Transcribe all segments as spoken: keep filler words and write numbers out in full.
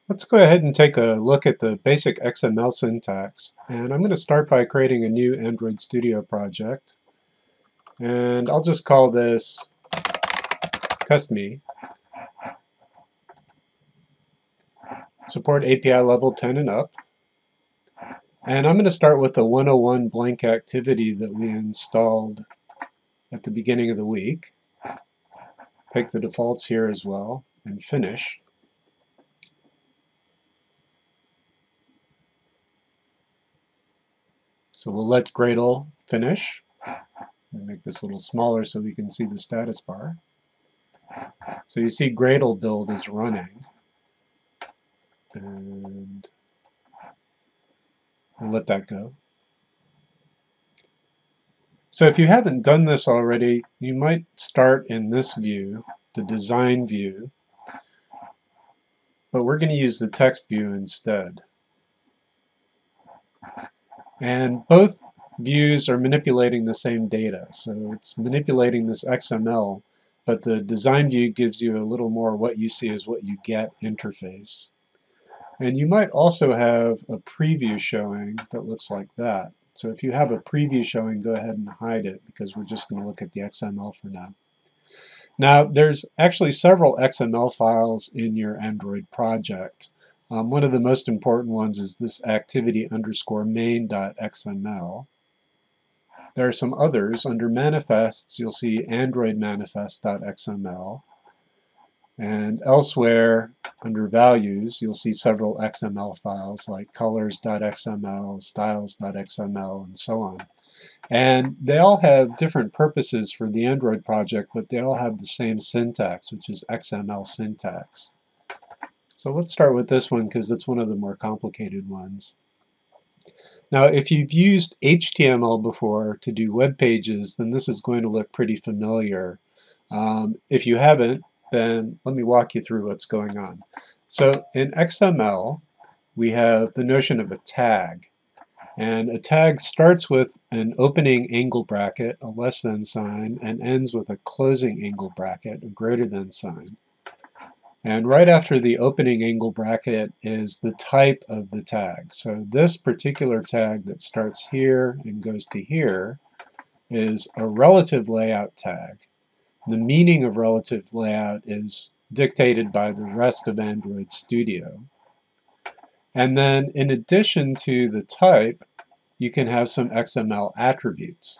Let's go ahead and take a look at the basic X M L syntax. And I'm going to start by creating a new Android Studio project. And I'll just call this Test Me. Support A P I level ten and up. And I'm going to start with the one oh one blank activity that we installed at the beginning of the week. Take the defaults here as well and finish. So we'll let Gradle finish. Make this a little smaller so we can see the status bar. So you see Gradle build is running. And we'll let that go. So if you haven't done this already, you might start in this view, the design view, but we're going to use the text view instead. And both views are manipulating the same data. So it's manipulating this X M L, but the design view gives you a little more what you see is what you get interface. And you might also have a preview showing that looks like that. So if you have a preview showing, go ahead and hide it because we're just going to look at the X M L for now. Now, there's actually several X M L files in your Android project. Um, one of the most important ones is this activity underscore main.xml. There are some others. Under manifests, you'll see Android manifest.xml. And elsewhere, under values, you'll see several X M L files like colors.xml, styles.xml, and so on. And they all have different purposes for the Android project, but they all have the same syntax, which is X M L syntax. So let's start with this one because it's one of the more complicated ones. Now, if you've used H T M L before to do web pages, then this is going to look pretty familiar. Um, if you haven't, then let me walk you through what's going on. So in X M L, we have the notion of a tag. And a tag starts with an opening angle bracket, a less than sign, and ends with a closing angle bracket, a greater than sign. And right after the opening angle bracket is the type of the tag. So this particular tag that starts here and goes to here is a relative layout tag. The meaning of relative layout is dictated by the rest of Android Studio. And then in addition to the type, you can have some X M L attributes.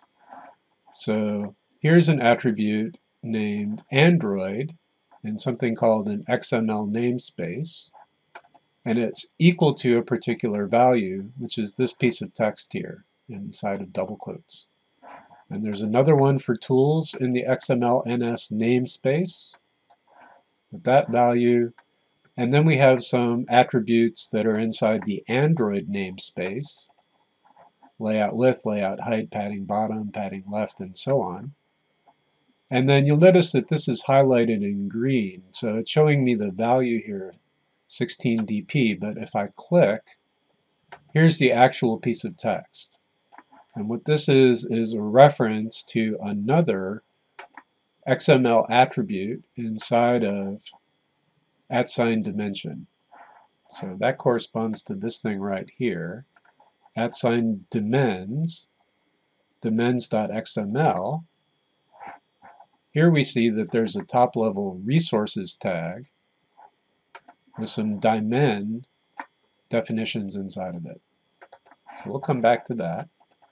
So here's an attribute named Android and something called an X M L namespace. And it's equal to a particular value, which is this piece of text here inside of double quotes. And there's another one for tools in the X M L N S namespace with that value. And then we have some attributes that are inside the Android namespace. Layout width, layout height, padding bottom, padding left, and so on. And then you'll notice that this is highlighted in green. So it's showing me the value here, sixteen D P. But if I click, here's the actual piece of text. And what this is, is a reference to another X M L attribute inside of at sign dimension. So that corresponds to this thing right here. At sign dimens, dimens.xml. Here we see that there's a top level resources tag with some dimen definitions inside of it. So we'll come back to that.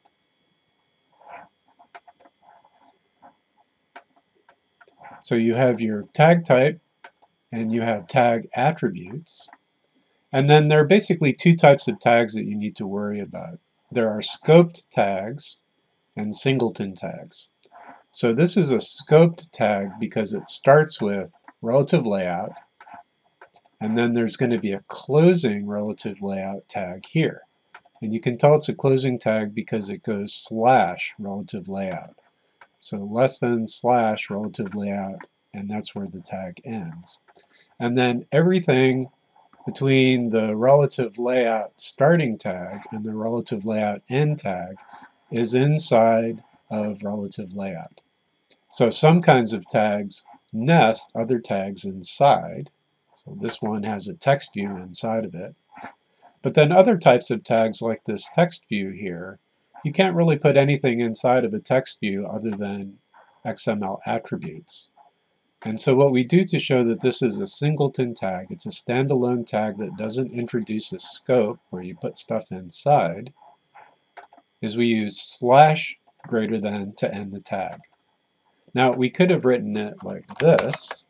So you have your tag type and you have tag attributes. And then there are basically two types of tags that you need to worry about. There are scoped tags and singleton tags. So this is a scoped tag because it starts with relative layout, and then there's going to be a closing relative layout tag here. And you can tell it's a closing tag because it goes slash relative layout. So less than slash relative layout, and that's where the tag ends. And then everything between the relative layout starting tag and the relative layout end tag is inside of relative layout. So some kinds of tags nest other tags inside. So this one has a text view inside of it. But then other types of tags like this text view here, you can't really put anything inside of a text view other than X M L attributes. And so what we do to show that this is a singleton tag, it's a standalone tag that doesn't introduce a scope where you put stuff inside, is we use slash greater than to end the tag. Now we could have written it like this,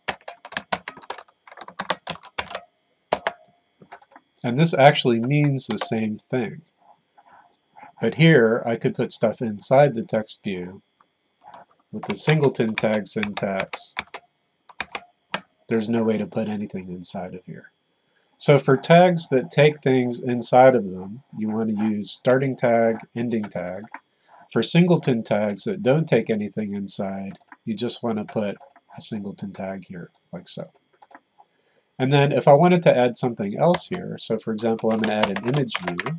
and this actually means the same thing. But here I could put stuff inside the text view with the singleton tag syntax. There's no way to put anything inside of here. So for tags that take things inside of them, you want to use starting tag, ending tag. For singleton tags that don't take anything inside, you just want to put a singleton tag here, like so. And then if I wanted to add something else here, so for example, I'm going to add an image view.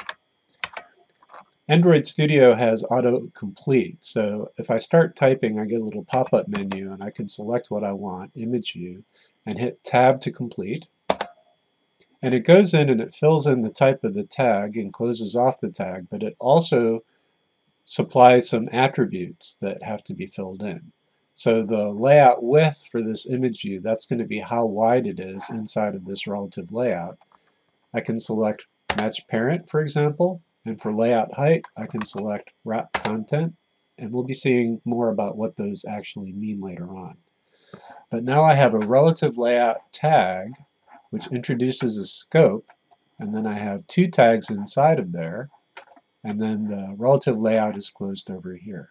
Android Studio has autocomplete, so if I start typing, I get a little pop-up menu and I can select what I want, image view, and hit tab to complete. And it goes in and it fills in the type of the tag and closes off the tag, but it also supplies some attributes that have to be filled in. So the layout width for this image view, that's going to be how wide it is inside of this relative layout. I can select match parent, for example. And for layout height, I can select wrap content, and we'll be seeing more about what those actually mean later on. But now I have a relative layout tag, which introduces a scope, and then I have two tags inside of there, and then the relative layout is closed over here.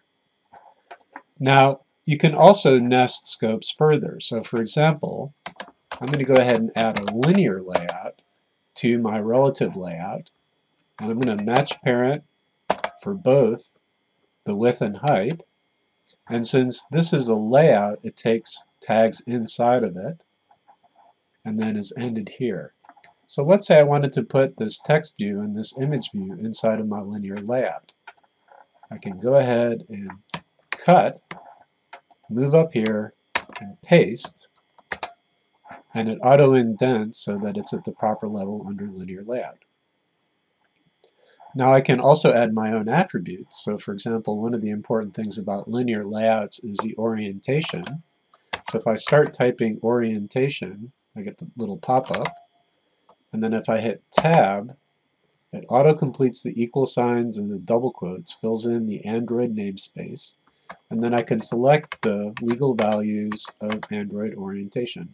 Now, you can also nest scopes further. So for example, I'm going to go ahead and add a linear layout to my relative layout. And I'm going to match parent for both the width and height. And since this is a layout, it takes tags inside of it and then is ended here. So let's say I wanted to put this text view and this image view inside of my linear layout. I can go ahead and cut, move up here, and paste, and it auto-indents so that it's at the proper level under linear layout. Now I can also add my own attributes. So for example, one of the important things about linear layouts is the orientation. So if I start typing orientation, I get the little pop-up. And then if I hit tab, it auto-completes the equal signs and the double quotes, fills in the Android namespace. And then I can select the legal values of Android orientation.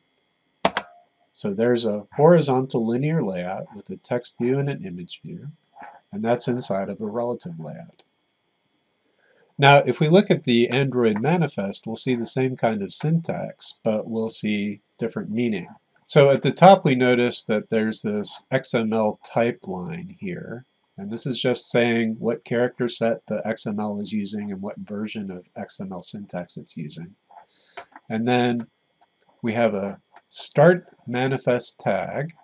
So there's a horizontal linear layout with a text view and an image view. And that's inside of a relative layout. Now, if we look at the Android manifest, we'll see the same kind of syntax, but we'll see different meaning. So at the top, we notice that there's this X M L type line here, and this is just saying what character set the X M L is using and what version of X M L syntax it's using. And then we have a start manifest tag,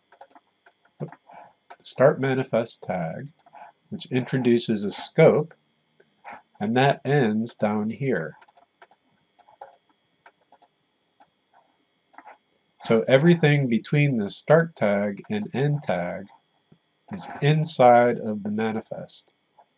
start manifest tag, which introduces a scope, and that ends down here. So everything between the start tag and end tag is inside of the manifest.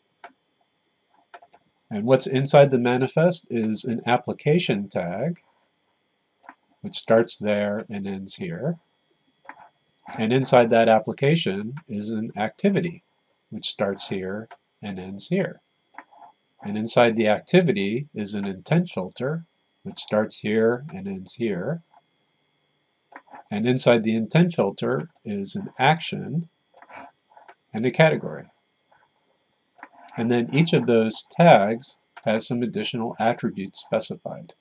And what's inside the manifest is an application tag, which starts there and ends here. And inside that application is an activity, which starts here and ends here. And inside the activity is an intent filter, which starts here and ends here. And inside the intent filter is an action and a category. And then each of those tags has some additional attributes specified.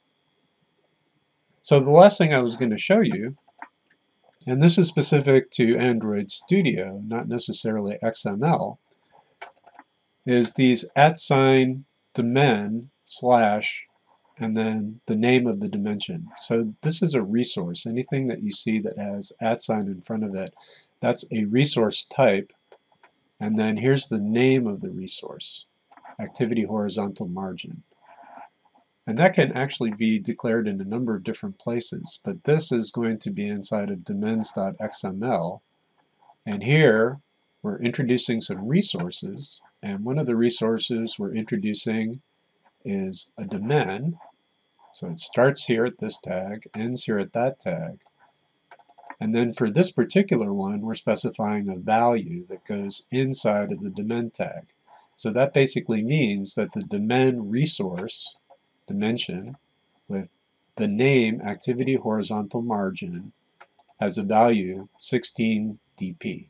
So the last thing I was going to show you, and this is specific to Android Studio, not necessarily X M L, is these at sign dimen slash and then the name of the dimension. So this is a resource. Anything that you see that has at sign in front of it, that's a resource type. And then here's the name of the resource, activity horizontal margin. And that can actually be declared in a number of different places, but this is going to be inside of demens.xml. And here we're introducing some resources, and one of the resources we're introducing is a domain. So it starts here at this tag, ends here at that tag. And then for this particular one, we're specifying a value that goes inside of the domain tag. So that basically means that the domain resource dimension with the name activity horizontal margin has a value sixteen D P.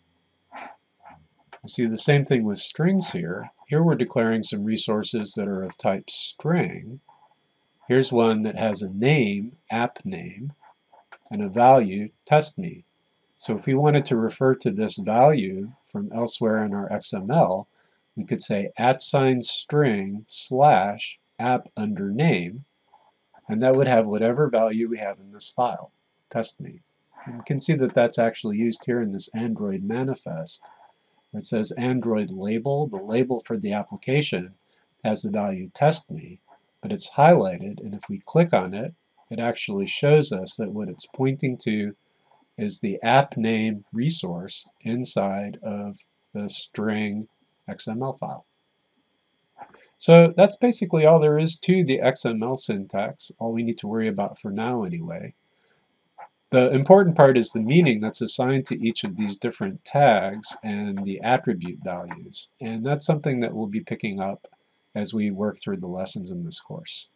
You see the same thing with strings here. Here we're declaring some resources that are of type string. Here's one that has a name, app name, and a value, test me. So if we wanted to refer to this value from elsewhere in our X M L, we could say at sign string slash app under name, and that would have whatever value we have in this file, test me. And we can see that that's actually used here in this Android manifest, where it says Android label. The label for the application has the value test me, but it's highlighted, and if we click on it, it actually shows us that what it's pointing to is the app name resource inside of the string X M L file. So that's basically all there is to the X M L syntax, all we need to worry about for now anyway. The important part is the meaning that's assigned to each of these different tags and the attribute values, and that's something that we'll be picking up as we work through the lessons in this course.